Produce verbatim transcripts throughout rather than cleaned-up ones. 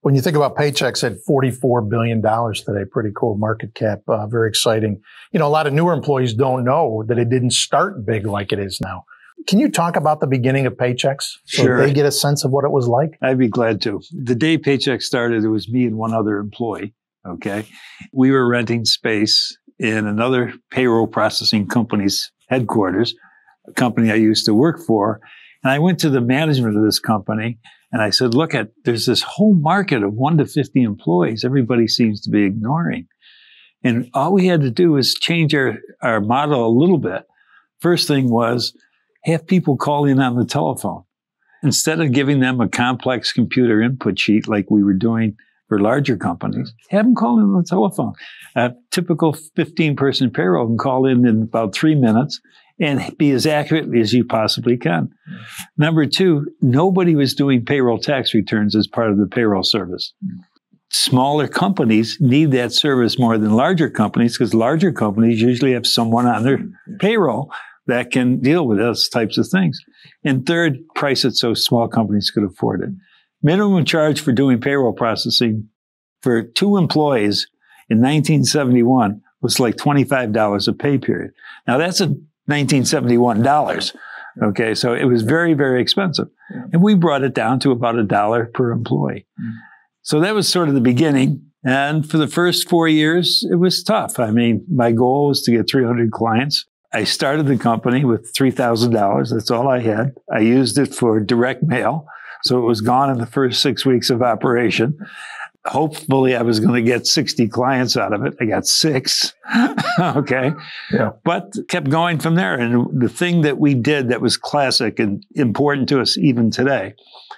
When you think about Paychex at forty-four billion dollars today, pretty cool market cap, uh, very exciting. You know, a lot of newer employees don't know that it didn't start big like it is now. Can you talk about the beginning of Paychex so Sure. they get a sense of what it was like? I'd be glad to. The day Paychex started, it was me and one other employee, okay? We were renting space in another payroll processing company's headquarters, a company I used to work for. And I went to the management of this company and I said, look, at there's this whole market of one to fifty employees everybody seems to be ignoring. And all we had to do was change our, our model a little bit. First thing was have people call in on the telephone. Instead of giving them a complex computer input sheet like we were doing for larger companies, have them call in on the telephone. A typical fifteen-person payroll can call in in about three minutes and be as accurate as you possibly can. Mm. Number two, nobody was doing payroll tax returns as part of the payroll service. Mm. Smaller companies need that service more than larger companies because larger companies usually have someone on their payroll that can deal with those types of things. And third, price it so small companies could afford it. Minimum charge for doing payroll processing for two employees in nineteen seventy-one was like twenty-five dollars a pay period. Now that's a nineteen seventy-one dollars. Okay, so it was very, very expensive. And we brought it down to about a dollar per employee. So that was sort of the beginning. And for the first four years, it was tough. I mean, my goal was to get three hundred clients. I started the company with three thousand dollars. That's all I had. I used it for direct mail. So it was gone in the first six weeks of operation. Hopefully, I was going to get sixty clients out of it. I got six. Okay. Yeah. But kept going from there. And the thing that we did that was classic and important to us even today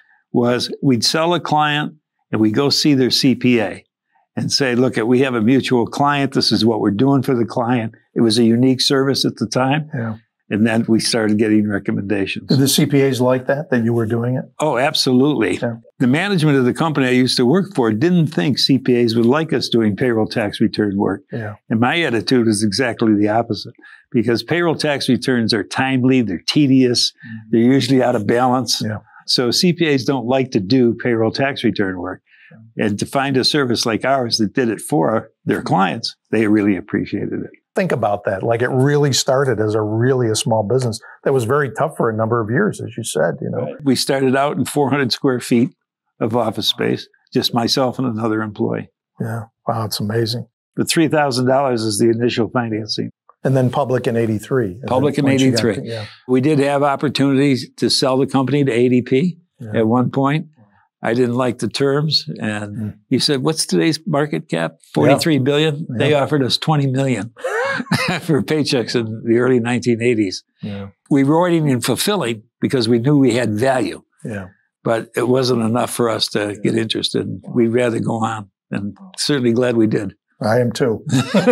was we'd sell a client and we go see their C P A and say, look, we have a mutual client. This is what we're doing for the client. It was a unique service at the time. Yeah. And then we started getting recommendations. Did the C P As like that, that you were doing it? Oh, absolutely. Yeah. The management of the company I used to work for didn't think C P As would like us doing payroll tax return work. Yeah. And my attitude is exactly the opposite because payroll tax returns are timely, they're tedious, mm-hmm. they're usually out of balance. Yeah. So C P As don't like to do payroll tax return work. Yeah. And to find a service like ours that did it for their clients, they really appreciated it. Think about that. Like it really started as a really a small business that was very tough for a number of years, as you said, you know. We started out in four hundred square feet of office space, just myself and another employee. Yeah. Wow. It's amazing. But three thousand dollars is the initial financing. And then public in eighty-three. Public in eighty-three. To, yeah. We did have opportunities to sell the company to A D P yeah. at one point. I didn't like the terms. And mm. he said, what's today's market cap? forty-three yeah. billion. Yeah. They offered us twenty million for Paychex in the early nineteen eighties. Yeah. We weren't even fulfilling because we knew we had value. Yeah. But it wasn't enough for us to get interested. We'd rather go on. And certainly glad we did. I am too.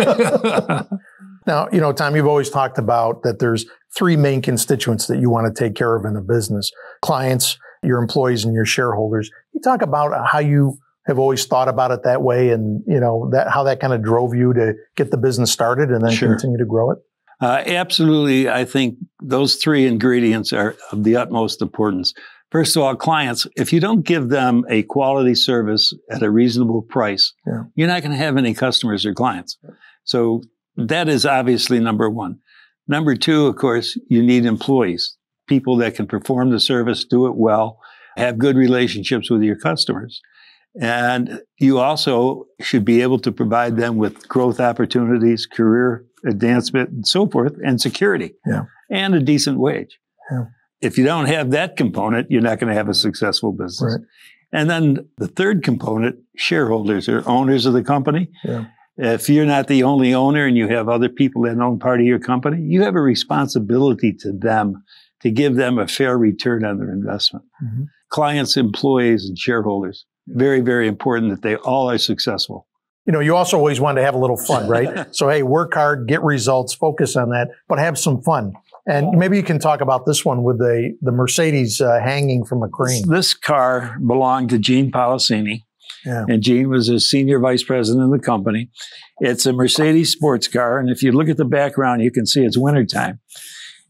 Now, you know, Tom, you've always talked about that there's three main constituents that you want to take care of in the business. Clients, your employees, and your shareholders. You talk about how you have always thought about it that way and, you know, that how that kind of drove you to get the business started and then sure. continue to grow it? Uh, absolutely. I think those three ingredients are of the utmost importance. First of all, clients, if you don't give them a quality service at a reasonable price, yeah. you're not going to have any customers or clients. So that is obviously number one. Number two, of course, you need employees, people that can perform the service, do it well, have good relationships with your customers. And you also should be able to provide them with growth opportunities, career advancement, and so forth, and security, yeah. and a decent wage. Yeah. If you don't have that component, you're not going to have a successful business. Right. And then the third component, shareholders or owners of the company. Yeah. If you're not the only owner and you have other people that own part of your company, you have a responsibility to them to give them a fair return on their investment. Mm-hmm. Clients, employees, and shareholders. Very, very important that they all are successful. You know, you also always want to have a little fun, right? So, hey, work hard, get results, focus on that, but have some fun. And maybe you can talk about this one with the, the Mercedes uh, hanging from a crane. This car belonged to Gene Policini. Yeah. And Gene was a senior vice president of the company. It's a Mercedes sports car. And if you look at the background, you can see it's wintertime.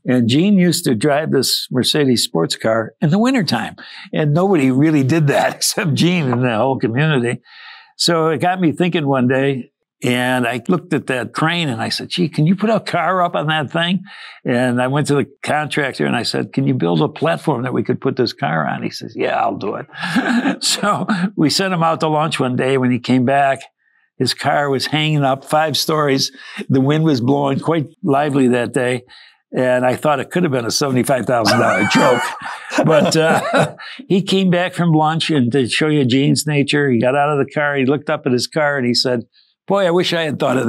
And Gene used to drive this Mercedes sports car in the wintertime. And nobody really did that except Gene in the whole community. So it got me thinking one day, and I looked at that crane and I said, gee, can you put a car up on that thing? And I went to the contractor and I said, can you build a platform that we could put this car on? He says, yeah, I'll do it. So we sent him out to lunch one day. When he came back, his car was hanging up five stories. The wind was blowing quite lively that day. And I thought it could have been a seventy-five thousand dollar joke. But uh, he came back from lunch, and to show you Gene's nature, he got out of the car, he looked up at his car, and he said, boy, I wish I had thought of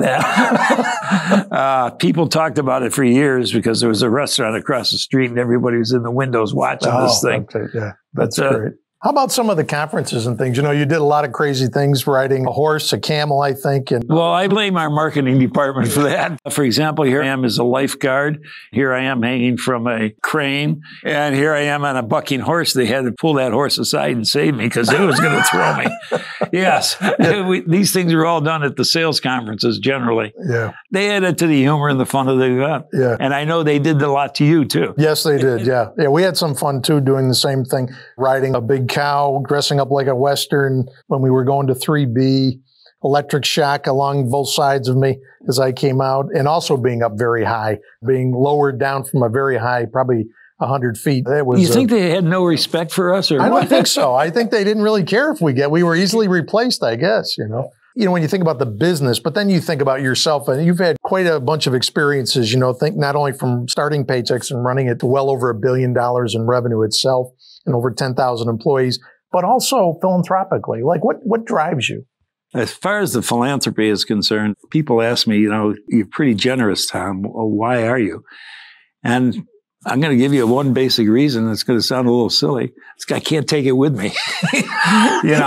that. uh, people talked about it for years because there was a restaurant across the street, and everybody was in the windows watching oh, this thing. Okay, yeah, that's but, uh, great. How about some of the conferences and things? You know, you did a lot of crazy things, riding a horse, a camel, I think. And well, I blame our marketing department for that. For example, here I am as a lifeguard. Here I am hanging from a crane. And here I am on a bucking horse. They had to pull that horse aside and save me because it was going to throw me. Yes. we, these things were all done at the sales conferences generally. Yeah. They added to the humor and the fun of the event. Yeah. And I know they did a lot to you, too. Yes, they did. Yeah. Yeah. We had some fun, too, doing the same thing, riding a big cow, dressing up like a Western when we were going to three B, electric shock along both sides of me as I came out, and also being up very high, being lowered down from a very high, probably one hundred feet. It was, you think uh, they had no respect for us? Or I what? don't think so. I think they didn't really care if we get, we were easily replaced, I guess, you know. You know, when you think about the business, but then you think about yourself, and you've had quite a bunch of experiences, you know, think not only from starting Paychex and running it to well over a billion dollars in revenue itself and over ten thousand employees, but also philanthropically. Like, what, what drives you? As far as the philanthropy is concerned, people ask me, you know, you're pretty generous, Tom. Well, why are you? And I'm going to give you one basic reason. It's going to sound a little silly. It's, I can't take it with me. you know,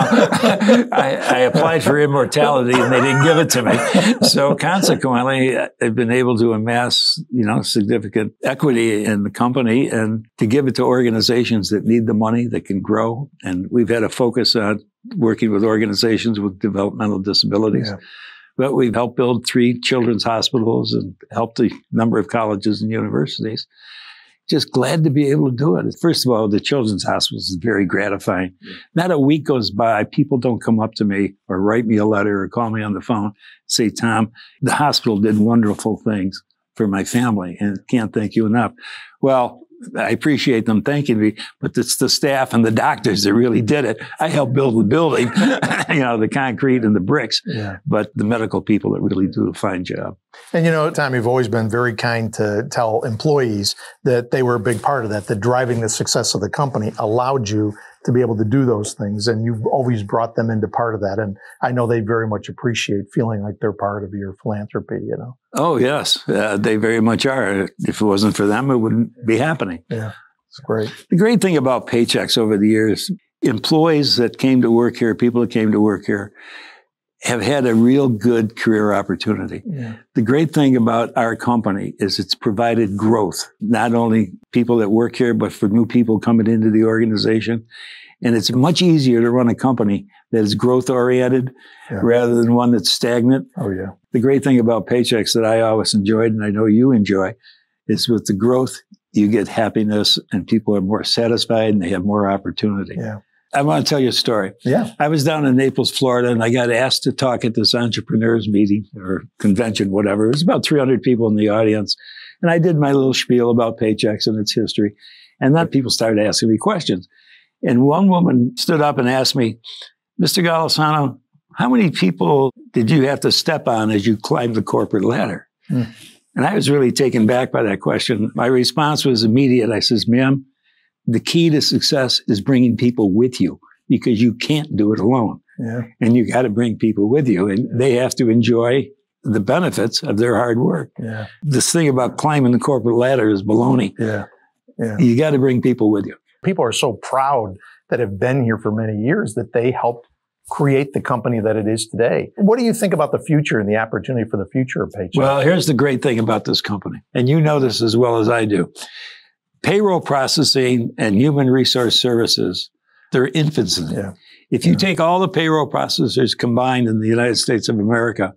I, I applied for immortality and they didn't give it to me. So consequently, I've been able to amass, you know, significant equity in the company and to give it to organizations that need the money, that can grow. And we've had a focus on working with organizations with developmental disabilities. Yeah. But we've helped build three children's hospitals and helped a number of colleges and universities. Just glad to be able to do it. First of all, the children's hospitals is very gratifying. Yeah. Not a week goes by, people don't come up to me or write me a letter or call me on the phone, say, Tom, the hospital did wonderful things for my family and can't thank you enough. Well, I appreciate them thanking me, but it's the staff and the doctors that really did it. I helped build the building, you know, the concrete and the bricks, yeah. But the medical people that really do a fine job. And, you know, Tom, you've always been very kind to tell employees that they were a big part of that, that driving the success of the company allowed you to be able to do those things. And you've always brought them into part of that. And I know they very much appreciate feeling like they're part of your philanthropy, you know. Oh, yes. Uh, they very much are. If it wasn't for them, it wouldn't be happening. Yeah, it's great. The great thing about Paychex over the years, employees that came to work here, people that came to work here, have had a real good career opportunity. Yeah. The great thing about our company is it's provided growth, not only people that work here, but for new people coming into the organization. And it's much easier to run a company that is growth oriented yeah. rather than one that's stagnant. Oh, yeah. The great thing about Paychex that I always enjoyed, and I know you enjoy, is with the growth, you get happiness and people are more satisfied and they have more opportunity. Yeah. I want to tell you a story. Yeah. I was down in Naples, Florida, and I got asked to talk at this entrepreneurs meeting or convention, whatever. It was about three hundred people in the audience. And I did my little spiel about Paychex and its history. And then people started asking me questions. And one woman stood up and asked me, Mister Golisano, how many people did you have to step on as you climbed the corporate ladder? Hmm. And I was really taken back by that question. My response was immediate. I says, ma'am, the key to success is bringing people with you because you can't do it alone. Yeah. And you got to bring people with you and they have to enjoy the benefits of their hard work. Yeah. This thing about climbing the corporate ladder is baloney. Yeah. Yeah. You got to bring people with you. People are so proud that have been here for many years that they helped create the company that it is today. What do you think about the future and the opportunity for the future of Paychex? Well, here's the great thing about this company. And you know this as well as I do. Payroll processing and human resource services, they're infants in it. Yeah. If you yeah. take all the payroll processors combined in the United States of America,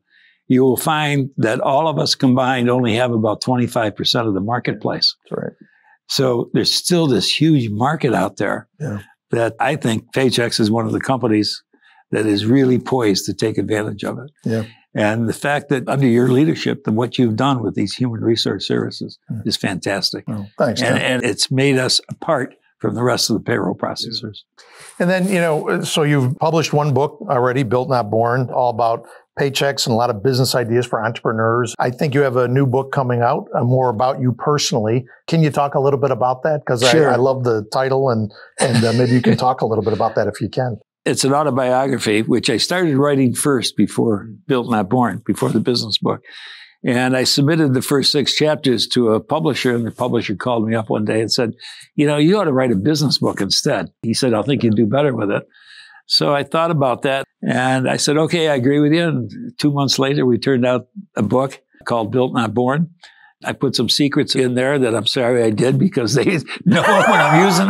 you will find that all of us combined only have about twenty-five percent of the marketplace. That's right. So there's still this huge market out there yeah. that I think Paychex is one of the companies that is really poised to take advantage of it. Yeah. And the fact that under your leadership and what you've done with these human resource services mm. is fantastic. Oh, thanks. And, and it's made us apart from the rest of the payroll processors. And then, you know, so you've published one book already, Built Not Born, all about Paychex and a lot of business ideas for entrepreneurs. I think you have a new book coming out, uh, more about you personally. Can you talk a little bit about that? Because sure. I, I love the title, and, and uh, maybe you can talk a little bit about that if you can. It's an autobiography, which I started writing first before Built Not Born, before the business book. And I submitted the first six chapters to a publisher, and the publisher called me up one day and said, you know, you ought to write a business book instead. He said, I think you'd do better with it. So I thought about that, and I said, okay, I agree with you. And two months later, we turned out a book called Built Not Born. I put some secrets in there that I'm sorry I did because they know when I'm using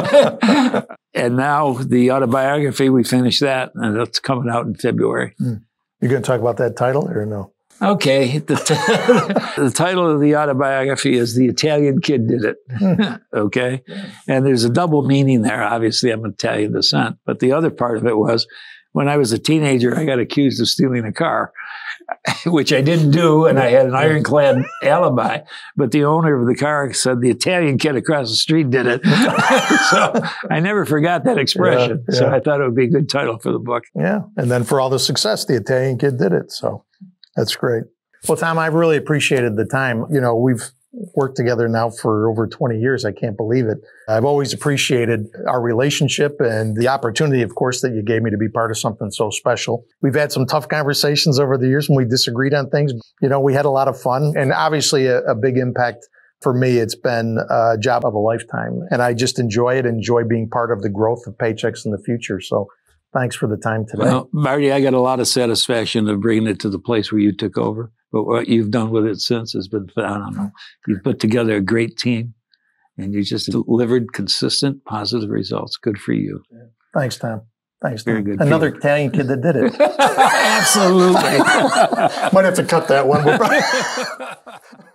them. And now the autobiography, we finished that, and it's coming out in February. Mm. You're going to talk about that title or no? Okay. The, t- the title of the autobiography is The Italian Kid Did It. Mm. Okay. And there's a double meaning there. Obviously, I'm Italian descent. But the other part of it was when I was a teenager, I got accused of stealing a car, which I didn't do. And I had an ironclad alibi. But the owner of the car said the Italian kid across the street did it. So I never forgot that expression. Yeah, yeah. So I thought it would be a good title for the book. Yeah. And then for all the success, the Italian kid did it. So that's great. Well, Tom, I've really appreciated the time. You know, we've worked together now for over twenty years. I can't believe it. I've always appreciated our relationship and the opportunity, of course, that you gave me to be part of something so special. We've had some tough conversations over the years when we disagreed on things. You know, we had a lot of fun, and obviously a, a big impact for me. It's been a job of a lifetime, and I just enjoy it, enjoy being part of the growth of Paychex in the future. So thanks for the time today. Well, Marty, I got a lot of satisfaction of bringing it to the place where you took over. But what you've done with it since has been phenomenal. You've put together a great team, and you just delivered consistent, positive results. Good for you. Thanks, Tom. Thanks, Very Tom. good. Another Italian kid that did it. Absolutely. Might have to cut that one.